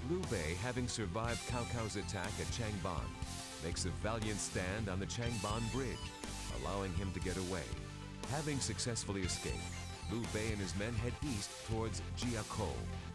Liu Bei, having survived Cao Cao's attack at Changban, makes a valiant stand on the Changban Bridge, allowing him to get away. Having successfully escaped, Liu Bei and his men head east towards Jiakou.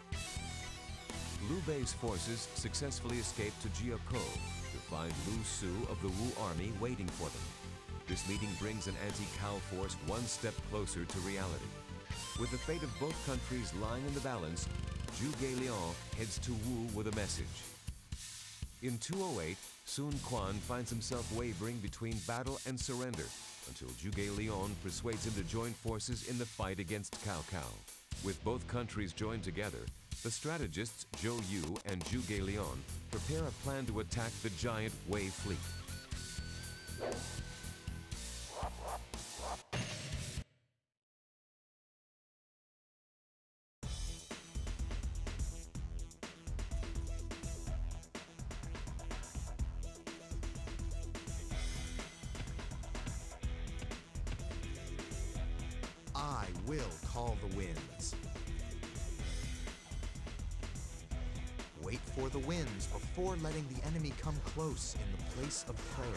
Liu Bei's forces successfully escape to Jiakou to find Lu Su of the Wu army waiting for them. This meeting brings an anti-Cao force one step closer to reality. With the fate of both countries lying in the balance, Zhuge Liang heads to Wu with a message. In 208, Sun Quan finds himself wavering between battle and surrender until Zhuge Liang persuades him to join forces in the fight against Cao Cao. With both countries joined together, the strategists Zhou Yu and Zhuge Liang prepare a plan to attack the giant Wei fleet. I will call the winds. Wait for the winds before letting the enemy come close in the place of prayer.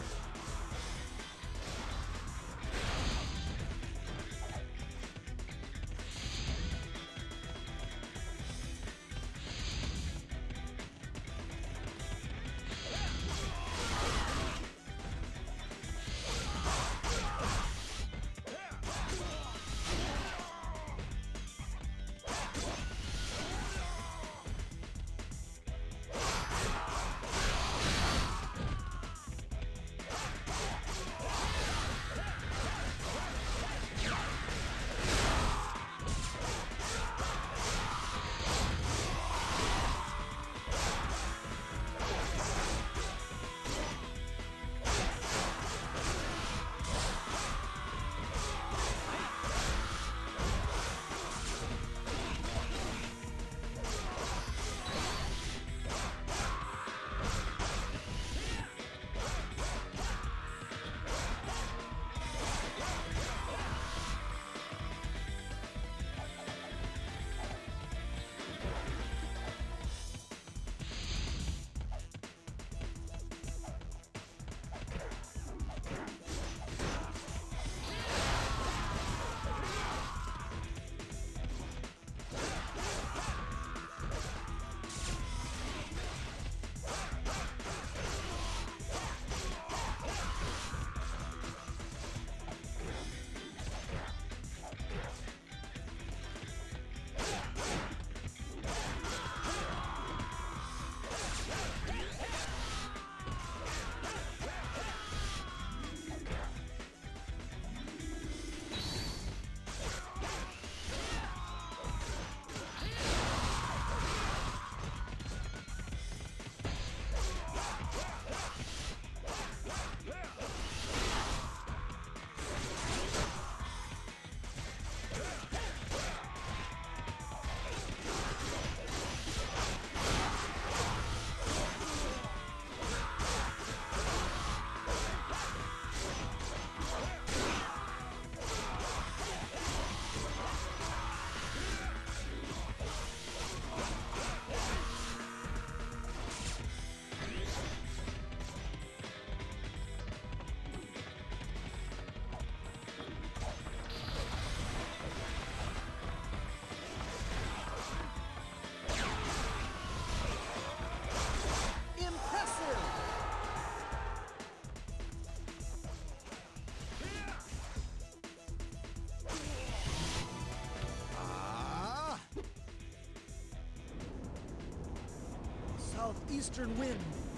Southeastern wind.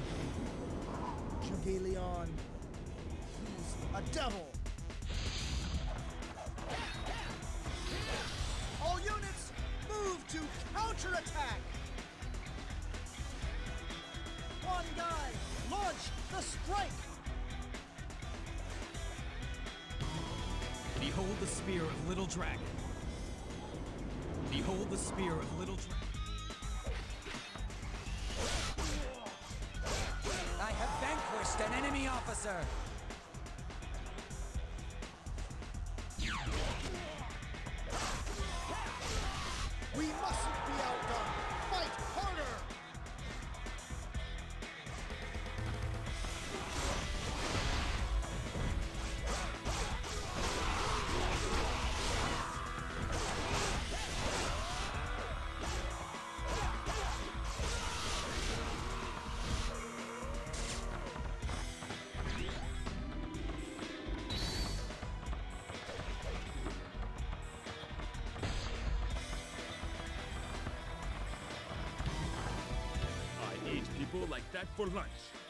Zhuge Liang. He's a devil. All units, move to counterattack. One guy, launch the strike. Behold the spear of Little Dragon. Behold the spear of Little Dragon. I have vanquished an enemy officer! We mustn't be outdone! Fight harder! combo like that for lunch.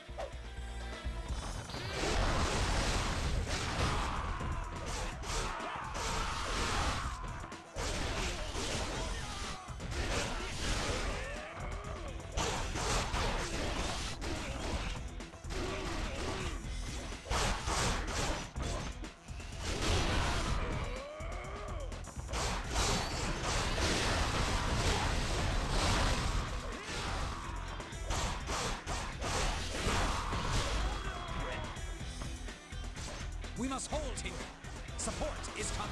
We must hold here. Support is coming.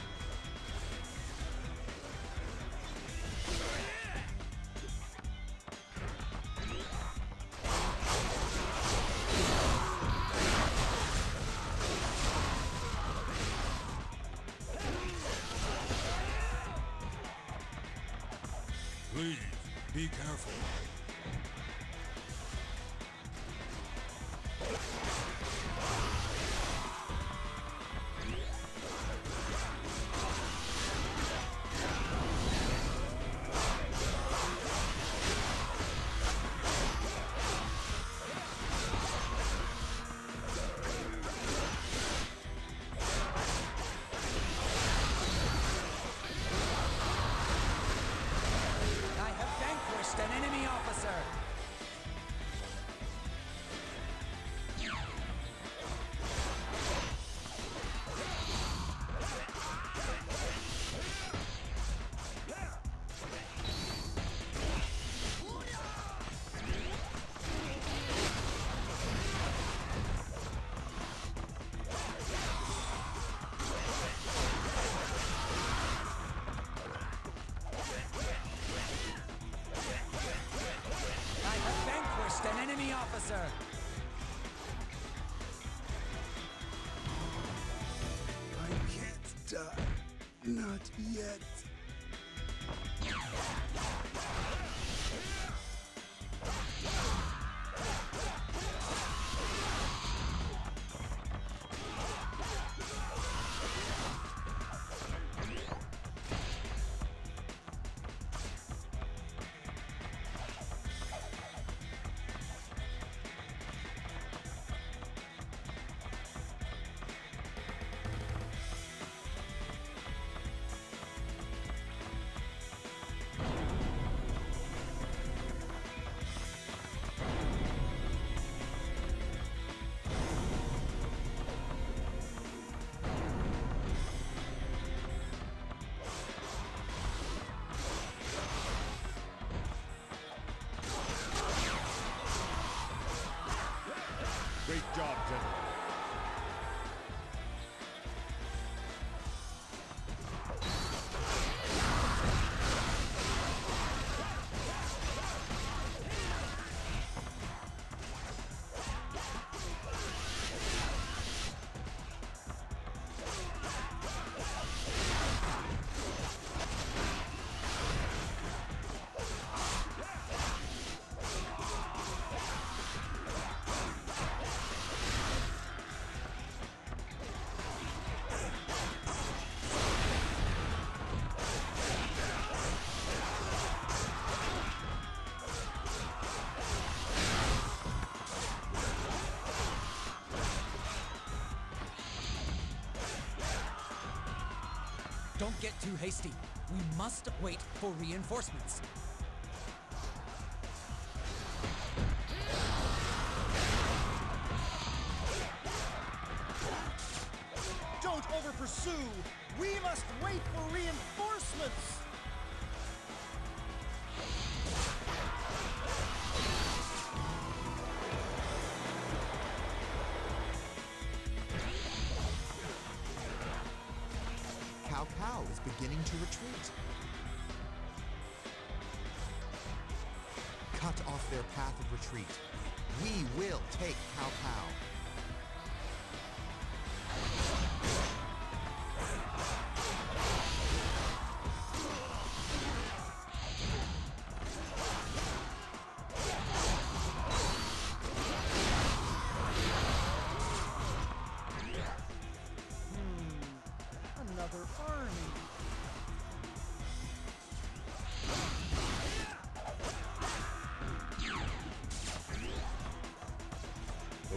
Please, be careful. I have vanquished an enemy officer. I have vanquished an enemy officer. I can't die. Not yet. Great job, gentlemen. Don't get too hasty. We must wait for reinforcements. Don't over-pursue! We must wait for reinforcements! Cao Cao is beginning to retreat. Cut off their path of retreat. We will take Cao Cao. Another army.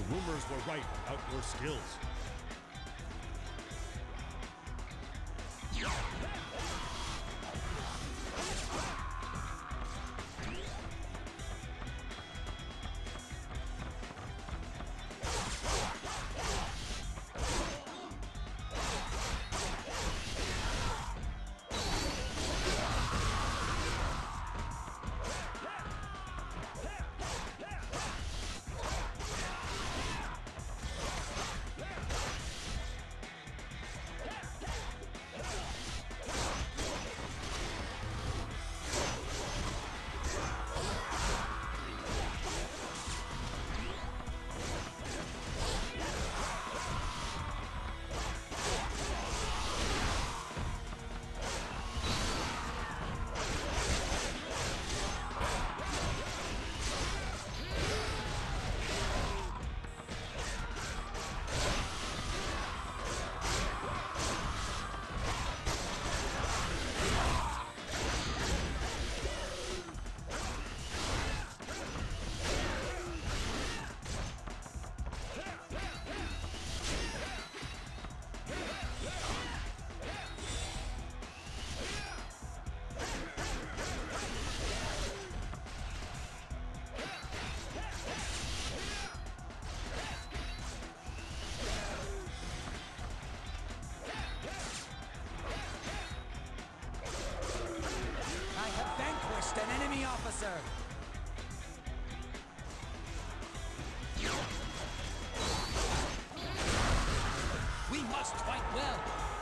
The rumors were right about your skills. An enemy officer! We must fight well!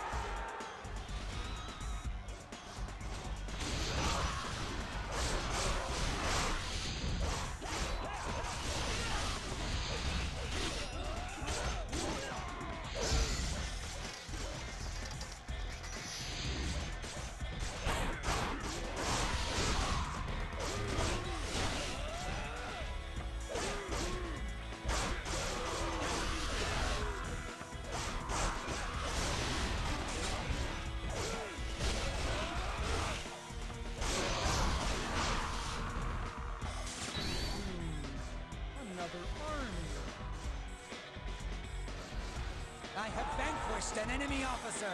I have vanquished an enemy officer!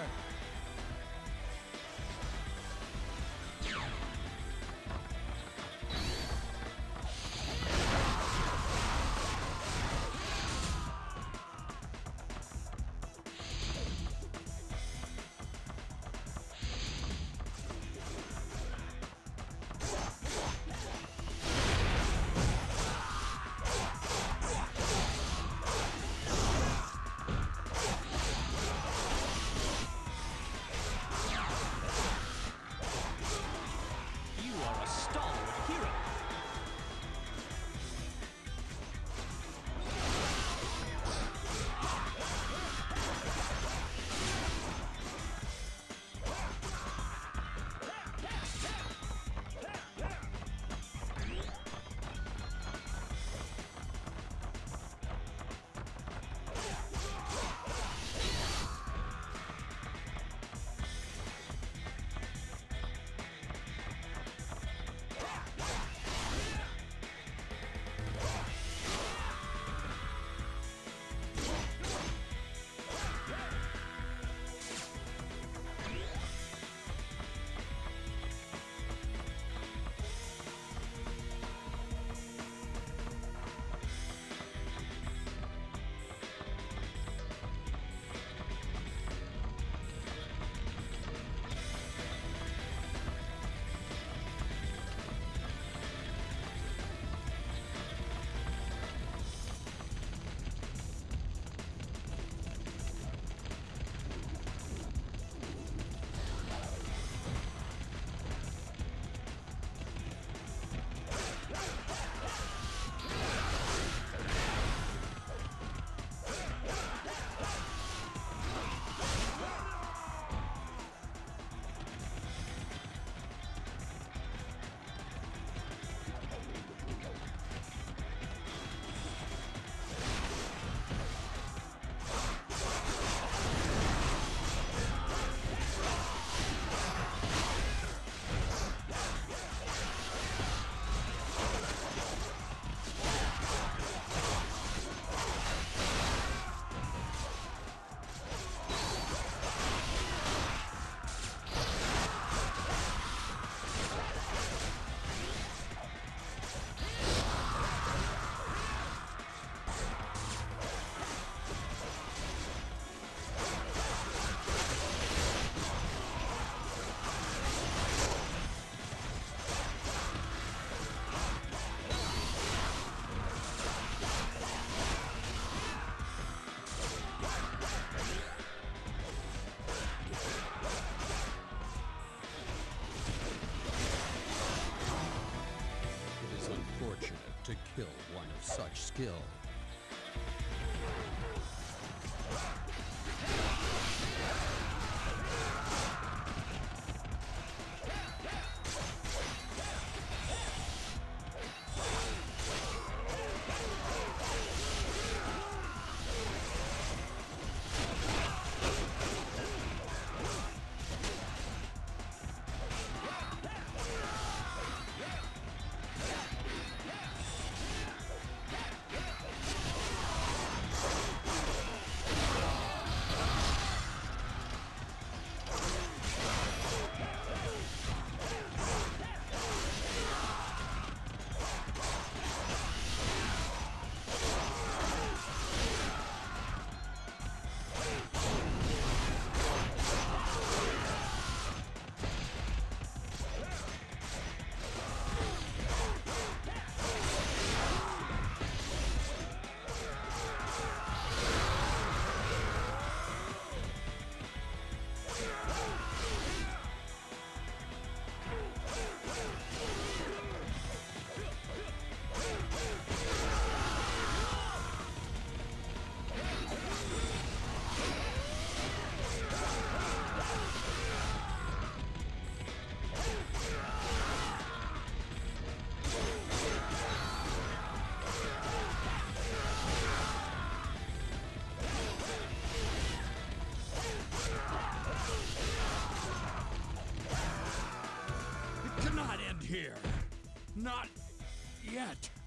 such skill. It cannot end here. Not yet.